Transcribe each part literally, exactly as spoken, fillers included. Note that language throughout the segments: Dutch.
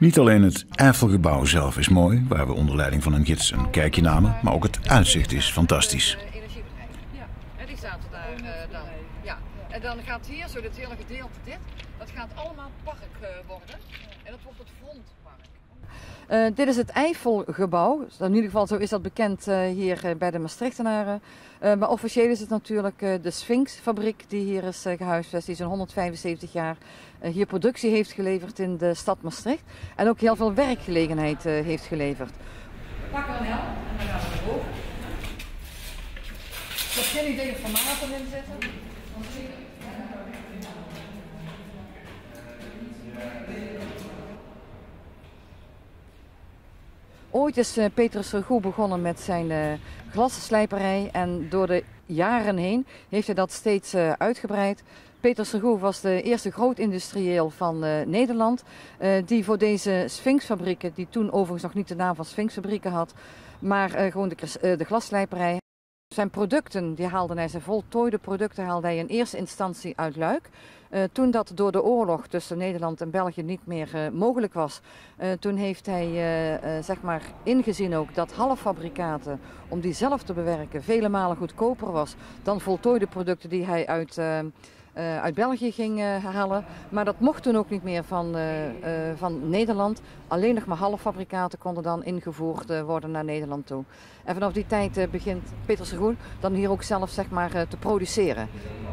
Niet alleen het Eiffelgebouw zelf is mooi, waar we onder leiding van een gids een kijkje namen, maar ook het uitzicht is fantastisch. Ja, en die zaten daar uh, dan. Ja. En dan gaat hier zo dit hele gedeelte dit, dat gaat allemaal park uh, worden. En dat wordt het frontpark. Uh, dit is het Eiffelgebouw. In ieder geval zo is dat bekend uh, hier uh, bij de Maastrichtenaren. Uh, maar officieel is het natuurlijk uh, de Sphinx-fabriek die hier is uh, gehuisvest. Die zo'n honderdvijfenzeventig jaar uh, hier productie heeft geleverd in de stad Maastricht. En ook heel veel werkgelegenheid uh, heeft geleverd. We pakken een helm en dan gaan we naar boven. Ik heb geen idee of formaten erin zitten. Ooit is uh, Petrus Regoe begonnen met zijn uh, glasslijperij en door de jaren heen heeft hij dat steeds uh, uitgebreid. Petrus Regoe was de eerste grootindustrieel van uh, Nederland uh, die voor deze Sphinxfabrieken, die toen overigens nog niet de naam van Sphinxfabrieken had, maar uh, gewoon de, uh, de glasslijperij. Zijn producten, die haalde hij, zijn voltooide producten haalde hij in eerste instantie uit Luik. Uh, toen dat door de oorlog tussen Nederland en België niet meer uh, mogelijk was, uh, toen heeft hij uh, uh, zeg maar ingezien ook dat halffabrikaten, om die zelf te bewerken, vele malen goedkoper was dan voltooide producten die hij uit, uh, uh, uit België ging uh, halen. Maar dat mocht toen ook niet meer van, uh, uh, van Nederland. Alleen nog maar halffabrikaten konden dan ingevoerd uh, worden naar Nederland toe. En vanaf die tijd uh, begint Petrus Regoe dan hier ook zelf zeg maar, uh, te produceren.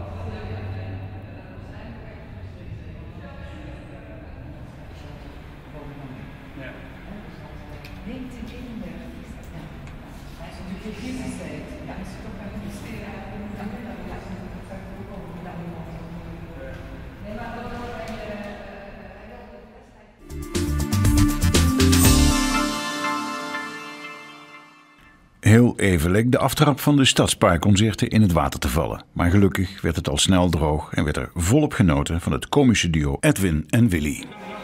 Heel even leek de aftrap van de Stadsparkconcerten in het water te vallen. Maar gelukkig werd het al snel droog en werd er volop genoten van het komische duo Edwin en Willy.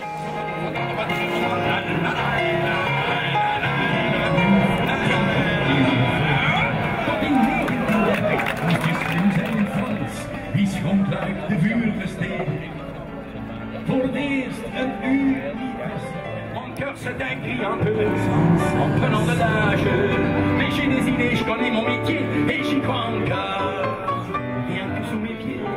Wie schonk Luik de vuurversteviging? Voor het eerst een uur mon cœur se décrit un peu en prenant de l'âge. Mais j'ai des idées, je connais mon métier et j'y crois encore. Rien que sous mes pieds.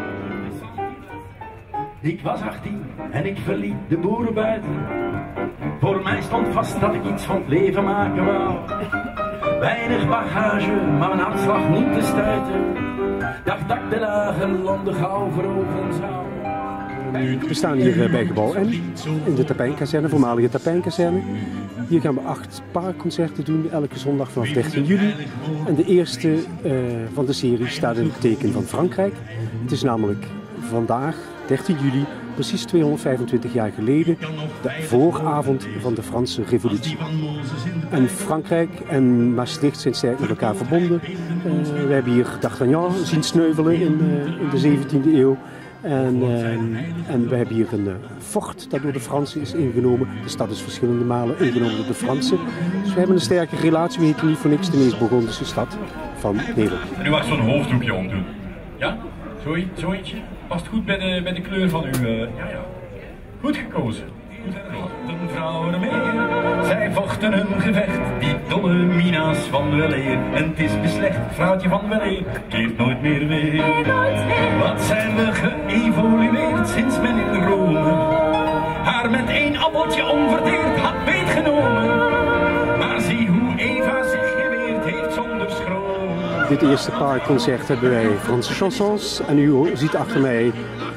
Ik was achttien en ik verliet de boeren buiten. Voor mij stond vast dat ik iets van het leven maken wou. Weinig bagage, maar mijn hartslag niet te stuiten. Dacht dat ik de lage landen gauw veroveren zou. We staan hier bij gebouw N, in de Tapijnkazerne, voormalige Tapijnkazerne. Hier gaan we acht paarconcerten doen, elke zondag vanaf dertien juli. En de eerste uh, van de serie staat in het teken van Frankrijk. Het is namelijk vandaag, dertien juli, precies tweehonderdvijfentwintig jaar geleden, de vooravond van de Franse Revolutie. En Frankrijk en Maastricht zijn sterk met elkaar verbonden. Uh, we hebben hier D'Artagnan zien sneuvelen in, uh, in de zeventiende eeuw. En, uh, en we hebben hier een uh, fort dat door de Fransen is ingenomen. De stad is verschillende malen ingenomen door de Fransen. Dus we hebben een sterke relatie. We heten niet voor niks de meest Bourgondische stad van Nederland. En u mag zo'n hoofddoekje omdoen. Ja? Zo, zo eentje? Past goed bij de, bij de kleur van uw... Uh, ja, ja. Goed gekozen. Vochten vrouwen mee, zij vochten een gevecht, die dolle mina's van weleer. En het is beslecht, vrouwtje van weleer, keert nooit meer weer. Wat zijn we geëvolueerd sinds men in Rome haar met één appeltje onverdeerd had beetgenomen. Maar zie hoe Eva zich geweerd heeft zonder schroom. Dit eerste paar concert hebben wij Franse chansons en u ziet achter mij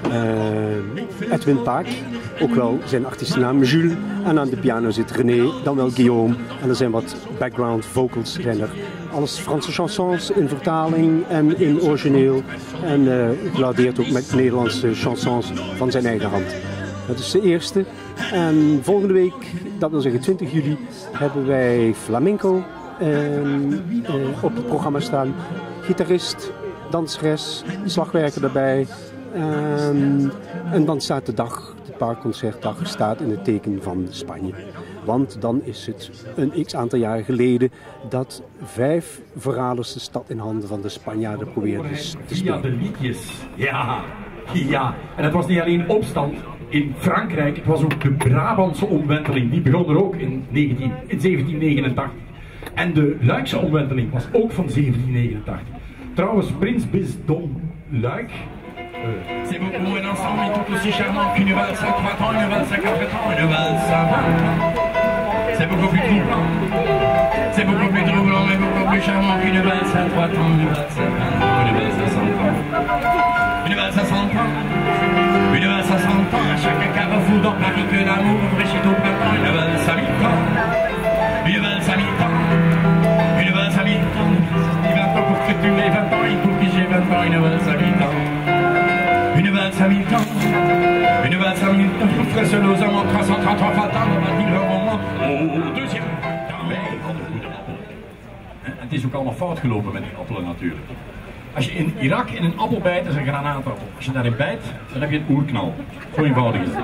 uh, Edwin Paak, ook wel zijn artiestennaam Jules, en aan de piano zit René, dan wel Guillaume, en er zijn wat background vocals zijn er. Alles Franse chansons in vertaling en in origineel en uh, gelaudeerd ook met Nederlandse chansons van zijn eigen hand. Dat is de eerste. En volgende week, dat wil zeggen twintig juli, hebben wij flamenco uh, uh, op het programma staan. Gitarist, danseres, slagwerker erbij. Um, en dan staat de dag, de paarconcertdag, staat in het teken van Spanje. Want dan is het een x-aantal jaren geleden dat vijf verraders de stad in handen van de Spanjaarden probeerden te spelen. Via de liedjes, ja, ja. En het was niet alleen opstand, in Frankrijk. Het was ook de Brabantse omwenteling, die begon er ook in, negentien, in zeventien negenentachtig. En de Luikse omwenteling was ook van zeventien negenentachtig. Trouwens, Prins Bisdom Luik. C'est beaucoup un ensemble et tout aussi charmant qu'une valse à trois temps, une valse à quatre temps, une valse à vingt ans. C'est beaucoup plus troublant, c'est beaucoup plus troublant, mais beaucoup plus charmant qu'une valse à trois temps, une valse à vingt ans, une valse à cent ans. Une valse à cent ans, une valse à cent ans, à chaque carrefour dans Paris que l'amour fraîchit au printemps, une valse à mille temps, une valse à mille temps, une valse à mille temps, vingt ans pour que tu aies vingt ans, il faut que j'ai vingt ans, une valse à mille temps. Une valse à mille temps, une valse à mille temps, frère seul aux amants, trois cent trente-trois fatal, on va dire un moment, au deuxième temps. Het is ook allemaal fout gelopen met die appelen natuurlijk. Als je in Irak in een appel bijt, is een granaatappel. Als je daarin bijt, dan heb je een oerknal. Zo eenvoudig is het.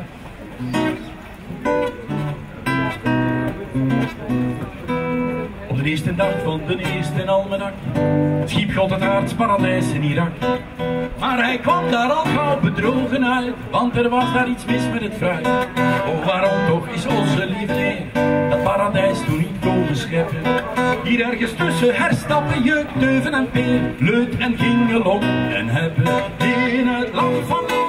Op de eerste dag van de eerste almanak schiep God het aardsparadijs in Irak. Maar hij kwam daar al gauw bedrogen uit, want er was daar iets mis met het fruit. Oh, waarom toch is onze lieve Heer dat paradijs toen niet komen scheppen? Hier ergens tussen herstappen, jeuk, deuven en peer, leut en gingelong en hebben in het land van